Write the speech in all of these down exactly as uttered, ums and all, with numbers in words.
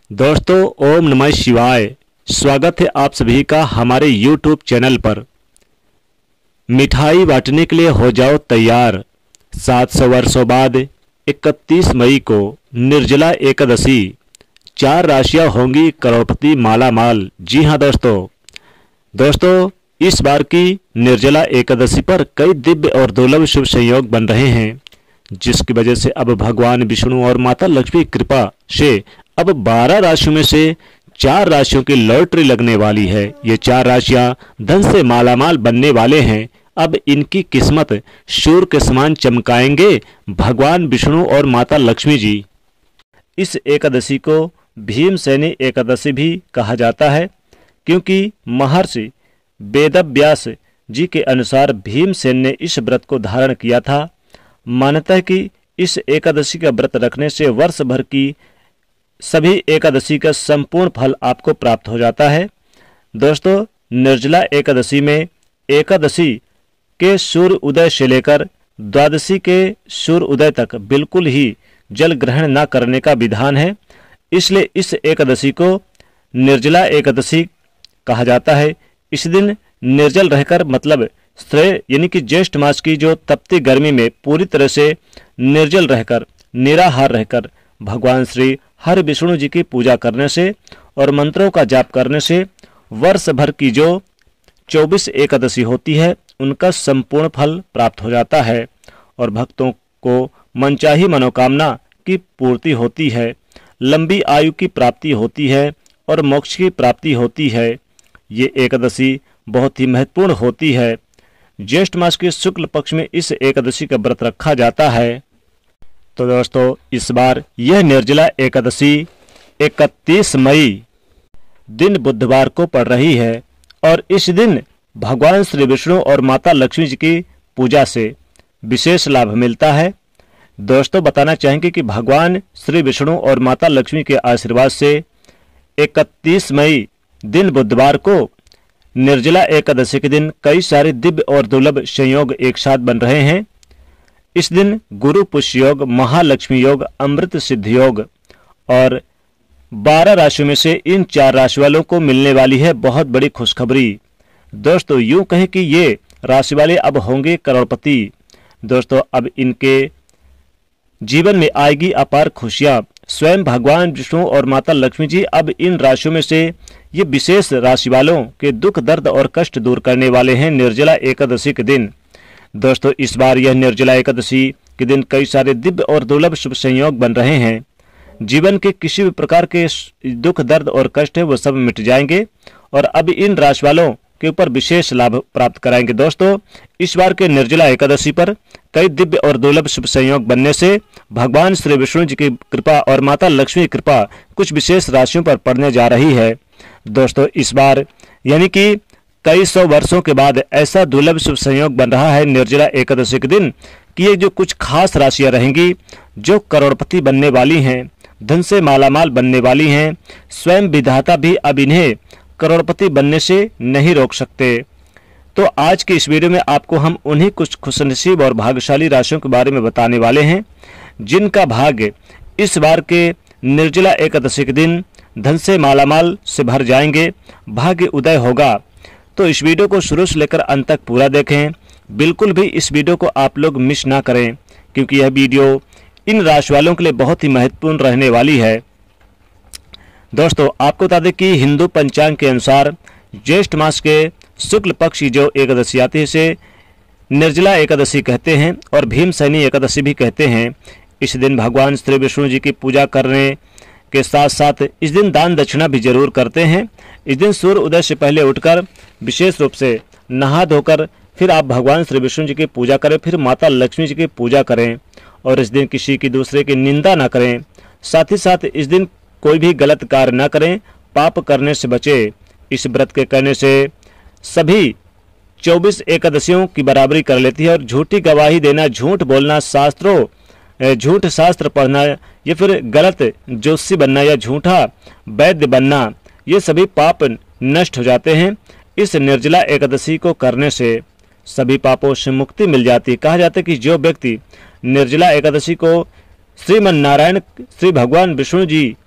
दोस्तों, ओम नमः शिवाय। स्वागत है आप सभी का हमारे यूट्यूब चैनल पर। मिठाई बांटने के लिए हो जाओ तैयार। सात सौ वर्षों बाद इकतीस मई को निर्जला एकादशी, चार राशियां होंगी करोड़पति माला माल। जी हाँ दोस्तों दोस्तों इस बार की निर्जला एकादशी पर कई दिव्य और दुर्लभ शुभ संयोग बन रहे हैं, जिसकी वजह से अब भगवान विष्णु और माता लक्ष्मी की कृपा से अब बारह राशियों में से चार राशियों की लॉटरी लगने वाली है। ये चार राशियां धन से मालामाल बनने वाले हैं। अब इनकी किस्मत सूर्य के समान चमकाएंगे भगवान विष्णु और माता लक्ष्मी जी। इस एकादशी को भीमसेनी एकादशी भी कहा जाता है, क्योंकि महर्षि वेदव्यास जी के अनुसार भीमसेन ने इस व्रत को धारण किया था। मान्यता है कि इस एकादशी का व्रत रखने से वर्ष भर की सभी एकादशी का संपूर्ण फल आपको प्राप्त हो जाता है। दोस्तों, निर्जला एकादशी में एकादशी के सूर्य उदय से लेकर द्वादशी के सूर्य उदय तक बिल्कुल ही जल ग्रहण न करने का विधान है। इसलिए इस एकादशी को निर्जला एकादशी कहा जाता है। इस दिन निर्जल रहकर मतलब श्रेय यानी कि ज्येष्ठ मास की जो तपती गर्मी में पूरी तरह से निर्जल रहकर निराहार रहकर भगवान श्री हर विष्णु जी की पूजा करने से और मंत्रों का जाप करने से वर्ष भर की जो चौबीस एकादशी होती है उनका संपूर्ण फल प्राप्त हो जाता है और भक्तों को मनचाही मनोकामना की पूर्ति होती है, लंबी आयु की प्राप्ति होती है और मोक्ष की प्राप्ति होती है। ये एकादशी बहुत ही महत्वपूर्ण होती है। ज्येष्ठ मास के शुक्ल पक्ष में इस एकादशी का व्रत रखा जाता है। तो दोस्तों, इस बार यह निर्जला एकादशी इकतीस मई दिन बुधवार को पड़ रही है और इस दिन भगवान श्री विष्णु और माता लक्ष्मी जी की पूजा से विशेष लाभ मिलता है। दोस्तों, बताना चाहेंगे कि भगवान श्री विष्णु और माता लक्ष्मी के आशीर्वाद से इकतीस मई दिन बुधवार को निर्जला एकादशी के दिन कई सारे दिव्य और दुर्लभ संयोग एक साथ बन रहे हैं। इस दिन गुरु पुष्य योग, महालक्ष्मी योग, अमृत सिद्धि योग और बारह राशियों में से इन चार राशि वालों को मिलने वाली है बहुत बड़ी खुशखबरी। दोस्तों, यूं कहें कि ये राशि वाले अब होंगे करोड़पति। दोस्तों, अब इनके जीवन में आएगी अपार खुशियां। स्वयं भगवान विष्णु और माता लक्ष्मी जी अब इन राशियों में से ये विशेष राशि वालों के दुख दर्द और कष्ट दूर करने वाले हैं निर्जला एकादशी के दिन। दोस्तों, इस बार यह निर्जला एकादशी के दिन कई सारे दिव्य और दुर्लभ शुभ संयोग बन रहे हैं। जीवन के किसी भी प्रकार के दुख दर्द और कष्ट है वो सब मिट जाएंगे और अब इन राशि वालों के ऊपर विशेष लाभ प्राप्त कराएंगे। दोस्तों, इस बार के निर्जला एकादशी पर कई दिव्य और दुर्लभ शुभ संयोग बनने से भगवान श्री विष्णु जी की कृपा और माता लक्ष्मी की कृपा कुछ विशेष राशियों पर पड़ने जा रही है। दोस्तों, इस बार यानी कि कई सौ वर्षों के बाद ऐसा दुर्लभ शुभ संयोग बन रहा है निर्जला एकादशी के दिन कि ये जो कुछ खास राशियां रहेंगी जो करोड़पति बनने वाली हैं, धन से मालामाल बनने वाली हैं। स्वयं विधाता भी अब इन्हें करोड़पति बनने से नहीं रोक सकते। तो आज के इस वीडियो में आपको हम उन्हीं कुछ खुशनसीब और भाग्यशाली राशियों के बारे में बताने वाले हैं जिनका भाग्य इस बार के निर्जला एकादशी के दिन धन से मालामाल से भर जाएंगे, भाग्य उदय होगा। तो इस वीडियो को शुरू से लेकर अंत तक पूरा देखें। बिल्कुल भी इस वीडियो को आप लोग मिस ना करें, क्योंकि यह वीडियो इन राशि वालों के लिए बहुत ही महत्वपूर्ण रहने वाली है। दोस्तों, आपको बता दें कि हिंदू पंचांग के अनुसार ज्येष्ठ मास के शुक्ल पक्ष की जो एकादशी आती है इसे निर्जला एकादशी कहते हैं और भीमसेनी एकादशी भी कहते हैं। इस दिन भगवान श्री विष्णु जी की पूजा करने के साथ साथ इस दिन दान दक्षिणा भी जरूर करते हैं। इस दिन सूर्य उदय से पहले उठकर विशेष रूप से नहा धोकर फिर आप भगवान श्री विष्णु जी की पूजा करें, फिर माता लक्ष्मी जी की पूजा करें और इस दिन किसी की दूसरे की निंदा ना करें। साथ ही साथ इस दिन कोई भी गलत कार्य ना करें, पाप करने से बचे। इस व्रत के करने से सभी चौबीस एकादशियों की बराबरी कर लेती है और झूठी गवाही देना, झूठ बोलना, शास्त्रों झूठ शास्त्र पढ़ना या फिर गलत ज्योतिषी बनना या झूठा वैद्य बनना, ये सभी पाप नष्ट हो जाते हैं। इस निर्जला एकादशी को करने से सभी पापों से मुक्ति मिल जाती है। कहा जाता है कि जो व्यक्ति निर्जला एकादशी को श्रीमन नारायण श्री भगवान विष्णु जी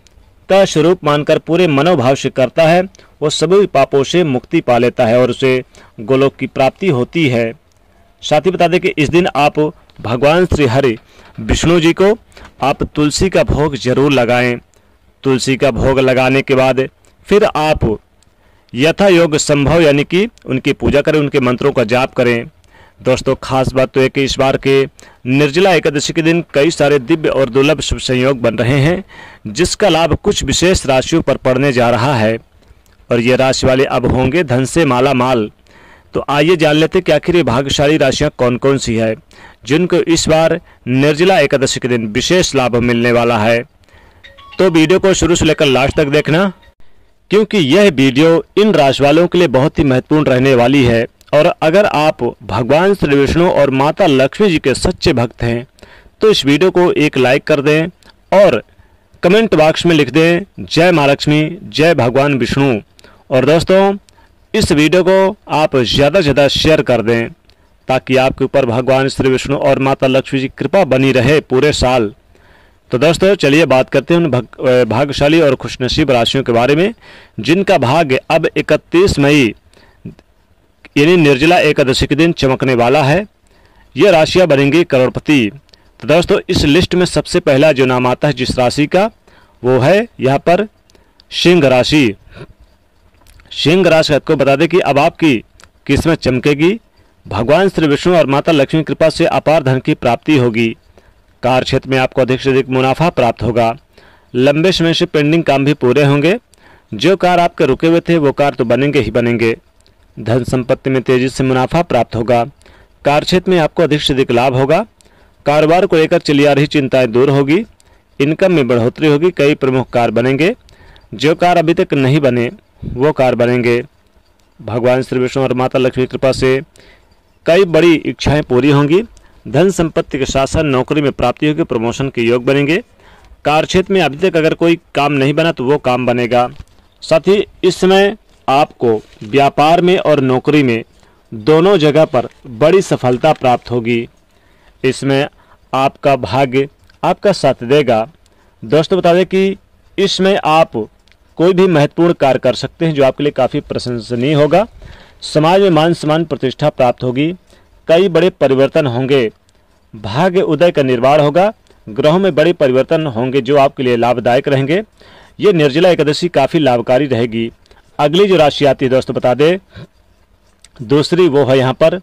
का स्वरूप मानकर पूरे मनोभाव से करता है वो सभी पापों से मुक्ति पा लेता है और उसे गोलोक की प्राप्ति होती है। साथ ही बता दें कि इस दिन आप भगवान श्री हरि विष्णु जी को आप तुलसी का भोग जरूर लगाएं। तुलसी का भोग लगाने के बाद फिर आप यथा योग संभव यानी कि उनकी पूजा करें, उनके मंत्रों का जाप करें। दोस्तों खास बात तो है कि इस बार के निर्जला एकादशी के दिन कई सारे दिव्य और दुर्लभ शुभ संयोग बन रहे हैं, जिसका लाभ कुछ विशेष राशियों पर पड़ने जा रहा है और ये राशि वाले अब होंगे धन से माला माल। तो आइए जान लेते कि आखिर ये भाग्यशाली राशियां कौन कौन सी है जिनको इस बार निर्जला एकादशी के दिन विशेष लाभ मिलने वाला है। तो वीडियो को शुरू से लेकर लास्ट तक देखना, क्योंकि यह वीडियो इन राशि वालों के लिए बहुत ही महत्वपूर्ण रहने वाली है। और अगर आप भगवान श्री विष्णु और माता लक्ष्मी जी के सच्चे भक्त हैं तो इस वीडियो को एक लाइक कर दें और कमेंट बॉक्स में लिख दें जय माँ लक्ष्मी, जय भगवान विष्णु। और दोस्तों इस वीडियो को आप ज़्यादा से ज़्यादा शेयर कर दें ताकि आपके ऊपर भगवान श्री विष्णु और माता लक्ष्मी जी की कृपा बनी रहे पूरे साल। तो दोस्तों चलिए बात करते हैं उन भाग, भाग्यशाली और खुशनसीब राशियों के बारे में जिनका भाग्य अब इकतीस मई यानी निर्जला एकादशी के दिन चमकने वाला है। ये राशियां बनेंगी करोड़पति। तो दोस्तों इस लिस्ट में सबसे पहला जो नाम आता है जिस राशि का, वो है यहाँ पर सिंह राशि। सिंह राशि को बता दें कि अब आपकी किस्मत चमकेगी। भगवान श्री विष्णु और माता लक्ष्मी की कृपा से अपार धन की प्राप्ति होगी। कार्य क्षेत्र में आपको अधिक से अधिक मुनाफा प्राप्त होगा। लंबे समय से पेंडिंग काम भी पूरे होंगे। जो कार्य आपके रुके हुए थे वो कार्य तो बनेंगे ही बनेंगे। धन संपत्ति में तेजी से मुनाफा प्राप्त होगा। कार्य क्षेत्र में आपको अधिक से अधिक लाभ होगा। कारोबार को लेकर चली आ रही चिंताएं दूर होगी। इनकम में बढ़ोतरी होगी। कई प्रमुख कार्य बनेंगे। जो कार्य अभी तक नहीं बने वो कार्य बनेंगे। भगवान श्री विष्णु और माता लक्ष्मी की कृपा से कई बड़ी इच्छाएं पूरी होंगी। धन संपत्ति के साथ साथ नौकरी में प्राप्ति होगी। प्रमोशन के योग बनेंगे। कार्य क्षेत्र में अभी तक अगर कोई काम नहीं बना तो वो काम बनेगा। साथ ही इस समय आपको व्यापार में और नौकरी में दोनों जगह पर बड़ी सफलता प्राप्त होगी। इसमें आपका भाग्य आपका साथ देगा। दोस्तों बता दें कि इसमें आप कोई भी महत्वपूर्ण कार्य कर सकते हैं जो आपके लिए काफ़ी प्रशंसनीय होगा। समाज में मान सम्मान प्रतिष्ठा प्राप्त होगी। कई बड़े परिवर्तन होंगे। भाग्य उदय का निर्माण होगा। ग्रहों में बड़े परिवर्तन होंगे जो आपके लिए लाभदायक रहेंगे। ये निर्जला एकादशी काफ़ी लाभकारी रहेगी। अगली जो राशि आती है दोस्तों बता दें दूसरी, वो है यहाँ पर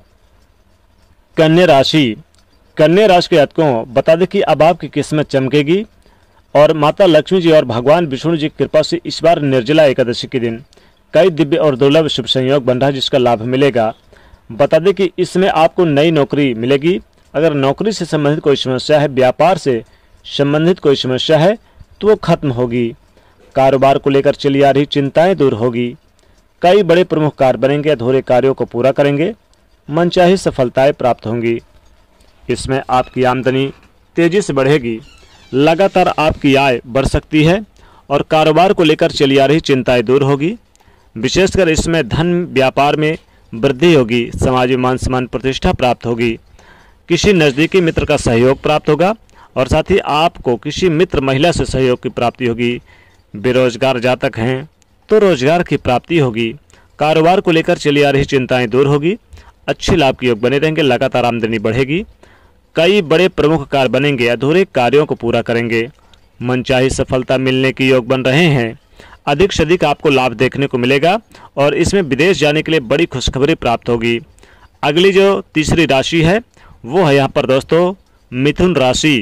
कन्या राशि। कन्या राशि के जातकों बता दें कि अब आपकी किस्मत चमकेगी और माता लक्ष्मी जी और भगवान विष्णु जी की कृपा से इस बार निर्जला एकादशी के दिन कई दिव्य और दुर्लभ शुभ संयोग बन रहा है जिसका लाभ मिलेगा। बता दें कि इसमें आपको नई नौकरी मिलेगी। अगर नौकरी से संबंधित कोई समस्या है, व्यापार से संबंधित कोई समस्या है तो वो खत्म होगी। कारोबार को लेकर चली आ रही चिंताएं दूर होगी। कई बड़े प्रमुख कार्य बनेंगे। अधूरे कार्यों को पूरा करेंगे। मनचाही सफलताएं प्राप्त होंगी। इसमें आपकी आमदनी तेजी से बढ़ेगी। लगातार आपकी आय बढ़ सकती है और कारोबार को लेकर चली आ रही चिंताएं दूर होगी। विशेषकर इसमें धन व्यापार में वृद्धि होगी। समाज में मान सम्मान प्रतिष्ठा प्राप्त होगी। किसी नज़दीकी मित्र का सहयोग प्राप्त होगा और साथ ही आपको किसी मित्र महिला से सहयोग की प्राप्ति होगी। बेरोजगार जातक हैं तो रोजगार की प्राप्ति होगी। कारोबार को लेकर चली आ रही चिंताएं दूर होगी। अच्छे लाभ के योग बने रहेंगे। लगातार आमदनी बढ़ेगी। कई बड़े प्रमुख कार्य बनेंगे। अधूरे कार्यों को पूरा करेंगे। मनचाही सफलता मिलने के योग बन रहे हैं। अधिक से अधिक आपको लाभ देखने को मिलेगा और इसमें विदेश जाने के लिए बड़ी खुशखबरी प्राप्त होगी। अगली जो तीसरी राशि है वो है यहाँ पर दोस्तों मिथुन राशि।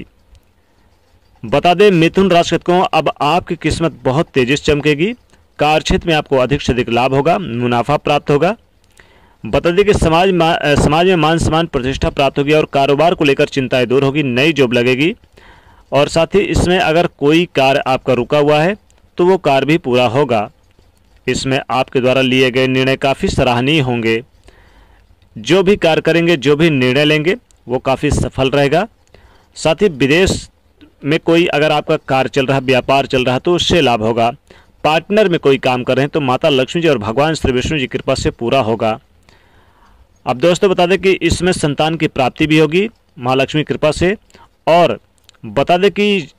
बता दें मिथुन राशि को अब आपकी किस्मत बहुत तेजी से चमकेगी। कार्य क्षेत्र में आपको अधिक से अधिक लाभ होगा। मुनाफा प्राप्त होगा। बता दें कि समाज समाज में मान सम्मान प्रतिष्ठा प्राप्त होगी और कारोबार को लेकर चिंताएं दूर होगी। नई जॉब लगेगी और साथ ही इसमें अगर कोई कार्य आपका रुका हुआ है तो वो कार्य भी पूरा होगा। इसमें आपके द्वारा लिए गए निर्णय काफ़ी सराहनीय होंगे। जो भी कार्य करेंगे, जो भी निर्णय लेंगे वो काफ़ी सफल रहेगा। साथ ही विदेश में कोई अगर आपका कार्य चल रहा है, व्यापार चल रहा है तो उससे लाभ होगा। पार्टनर में कोई काम कर रहे हैं तो माता लक्ष्मी जी और भगवान श्री विष्णु जी की कृपा से पूरा होगा। अब दोस्तों बता दें कि इसमें संतान की प्राप्ति भी होगी माँ लक्ष्मी की कृपा से। और बता दें कि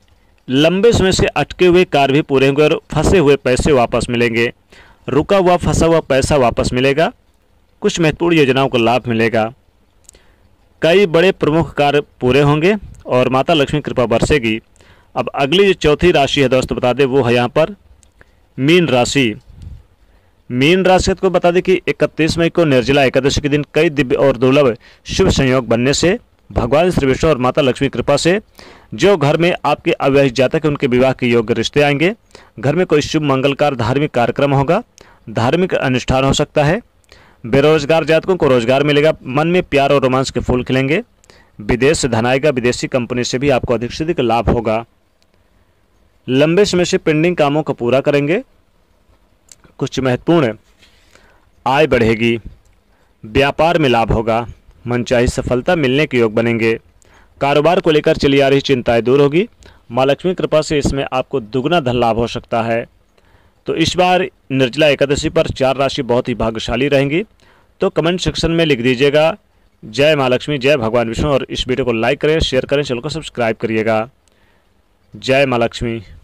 लंबे समय से अटके हुए कार्य भी पूरे होंगे और फंसे हुए पैसे वापस मिलेंगे। रुका हुआ फंसा हुआ पैसा वापस मिलेगा। कुछ महत्वपूर्ण योजनाओं को लाभ मिलेगा। कई बड़े प्रमुख कार्य पूरे होंगे और माता लक्ष्मी कृपा बरसेगी। अब अगली जो चौथी राशि है दोस्तों बता दें, वो है यहाँ पर मीन राशि। मीन राशि को बता दें कि इकतीस मई को निर्जला एकादशी के दिन कई दिव्य और दुर्लभ शुभ संयोग बनने से भगवान श्री विष्णु और माता लक्ष्मी कृपा से जो घर में आपके अविवाहित जातक है उनके विवाह के योग्य रिश्ते आएंगे। घर में कोई शुभ मंगलकार धार्मिक कार्यक्रम होगा। धार्मिक अनुष्ठान हो सकता है। बेरोजगार जातकों को रोजगार मिलेगा। मन में प्यार और रोमांस के फूल खिलेंगे। विदेश से धन आएगा। विदेशी कंपनी से भी आपको अधिक से अधिक लाभ होगा। लंबे समय से पेंडिंग कामों को पूरा करेंगे। कुछ महत्वपूर्ण आय बढ़ेगी। व्यापार में लाभ होगा। मनचाही सफलता मिलने के योग बनेंगे। कारोबार को लेकर चली आ रही चिंताएं दूर होगी। माँ लक्ष्मी कृपा से इसमें आपको दुगना धन लाभ हो सकता है। तो इस बार निर्जला एकादशी पर चार राशि बहुत ही भाग्यशाली रहेंगी। तो कमेंट सेक्शन में लिख दीजिएगा जय माँ लक्ष्मी, जय भगवान विष्णु, और इस वीडियो को लाइक करें, शेयर करें, चैनल को सब्सक्राइब करिएगा। जय माँ लक्ष्मी।